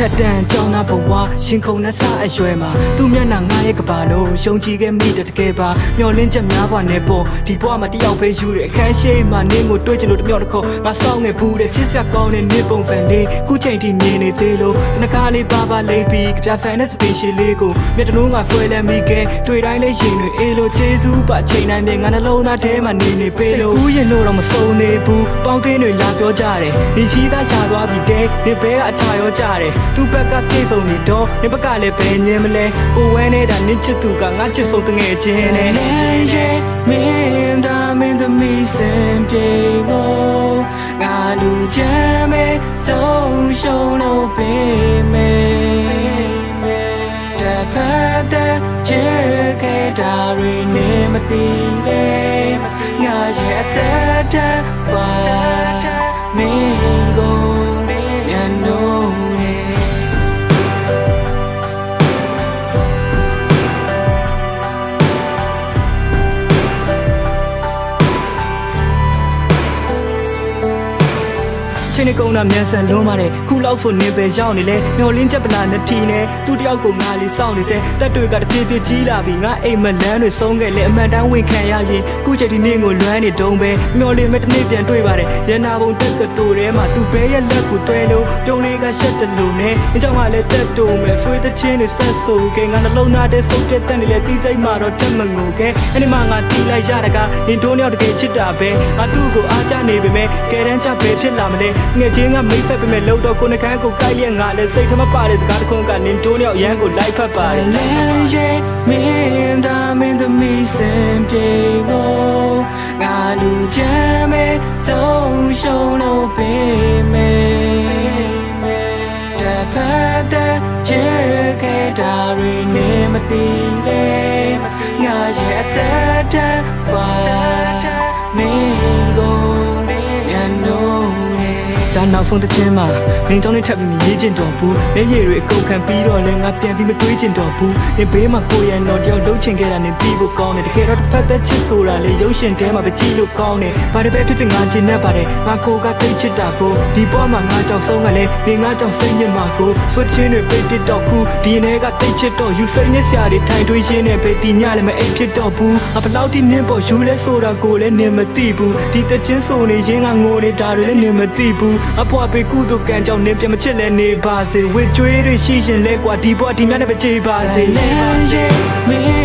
ထက်တန်ကြောင်းနာဘဝရှင်ခုန်နဲ့စအရွယ်မှာသူမျက်နှာငါရဲ့ကဘာလို့ရှုံချခဲ့မိတဲ့တကယ်ပါမျောလင်းချက်များပါနဲ့ပေါ့ဒီဘဝမှာတယောက်ပဲယူတဲ့အခန်းရှိမှနင်းကိုတွေးချင်လို့တမြောက်တစ်ခေါက်ငါစောင်းငယ်ဘူးတဲ့ချစ်စရာကောင်းတဲ့နေပုံဖန်လေးခုချိန်ထိမြင်နေသေးလို့တနကားလေးပါပါလိမ့်ပြီးကြပြဖန်တဲ့စပီရှယ်လေးကိုမျက်တလုံးကဆွဲလဲမိခဲ့တွေ့တိုင်းလေးရင်တွေအေးလို့ကျေးဇူးပါချိန်တိုင်းမြင်ငါနှလုံးသားထဲမှာနေပေးလို့ဦးရင်တို့တော့မဆုံးနေဘူးပေါင်းသင်းတွေလာပြောကြတယ်နေရှိသားရှာသွားပြီးတဲ့နေဘဲကအထာရောကြတယ်သူ့ဘက်ကပြေပုံနေတော့နေဘက်ကလည်းပဲညင်မလဲပိုဝဲနေတာနင်းချစ်သူကငါချစ်ဖို့တငယ်ချင်းနဲ့မင်းဒါမင်းသမီးစင်ပြေဖို့ငါလူချမ်းမဲဆုံးရှုံးလို့ပေးမယ်တပတ်တဲ့ချစ်ခဲ့တာတွေနေမသိလေငါရဲ့အသက်တမ်းပါမင်းကိုရန်လို့ချင်းနေကုန်တာမြန်ဆန်လုံးပါတယ်ခုလောက်ဆိုနေပဲရောက်နေလဲမျောလင်းချက်ပလာနှစ်ထီနဲ့သူ့တယောက်ကိုငါလေးစောင့်နေစေတက်တွေကတပြေးပြေးကြီးလာပြီငါအိမ်မလန်းတွေဆုံးခဲ့လဲအမှန်တမ်းဝင်ခံရရင်ခုချိန်ဒီနေ့ကိုလွမ်းနေတုံးပဲမျောလင်းမဲ့တနေ့ပြန်တွေ့ပါတယ်ရန်နာဘုံတက်ကတူထဲမှာသူဘဲရဲ့လက်ကိုတွဲလို့ပြုံးလေးကရှက်တလို့နဲ့အကြောင်းကလည်းတက်တူမဲ့ဆွေးတဲ့ချင်းတွေဆက်ဆိုခဲ့ငါနှလုံးသားထဲဖုတ်ပြတ်တဲ့နေလဲတီးစိတ်မှာတော့တက်မငိုခဲ့အဲ့ဒီမှာငါတီးလိုက်ရတာကနင်တို့ရောက်တကယ်ချစ်တာပဲငါသူ့ကိုအားချနေပေမဲ့ကဲတန်းချပဲဖြစ်လာမလဲငယ်ချင်းကမိတ်ဖက်ပေမဲ့လို့တော့ကိုနှကန်းကိုကိုက်လျက်ငါလည်းစိတ်ထမပါတဲ့စကားတစ်ခုကနင်တို့ရောက်ရန်ကိုလိုက်ဖက်ပါတယ်လဲရဲ့မင်းဒါမင်းသမီးစင်ပြေဖို့ငါလူချမ်းမဲဆုံးရှုံးလို့ပေးမယ်တပတ်တဲ့ချစ်ခဲ့တာတွေနေမသိလေငါရဲ့အသက်တမ်းပါမင်းကိုရန်လို့ဒါနောက်ဖုန်းတစ်ချင်းမှာနင်းကြောင်းလေးထပ်ပြီးရေးချင်တော်ဘူးလက်ရည်တွေအကုန်ခံပြီးတော့လဲငါပြန်ပြီးမတွေးချင်တော့ဘူးနင်ဘေးမှာကိုရံတော့တယောက်လှုပ်ချင်ခဲ့တာနင်ပြီးဖို့ကောင်းတယ်တကယ်တော့တစ်ဖက်သက်ချစ်ဆိုတာလေရုပ်ရှင်ထဲမှာပဲကြည့်လို့ကောင်းတယ်ဘာတပဲဖြစ်ဖြစ်ငါချင်တတ်ပါတယ်ငါကိုကသိချစ်တာကိုဒီပေါ်မှာငါကြောက်ဆုံးကလည်းနေငါကြောက်စိတ်ညစ်မှာကိုဆွတ်ချင်းတွေပိတ်ပစ်တော့ခုဒီနေ့ကသိချစ်တော့ယူစိတ်နဲ့ဆရာတွေထိုင်တွေးရင်းနဲ့ပဲဒီညလည်းမအိပ်ဖြစ်တော့ဘူးအဘလောက်ထိနင်းပေါ်ယူလဲဆိုတာကိုလည်းနင်မသိဘူးဒီတချင်းဆိုနေရင်ငါငိုနေတာတွေလည်းနင်မသိဘူးအဖွာပေးကုသိုလ်ကံကြောင့်နင်ပြန်မချစ်လဲနေပါစေဝေကျွေးတွေရှိရင်လဲကွာဒီဘွားဒီမြတ်နဲ့ပဲကြေးပါစေ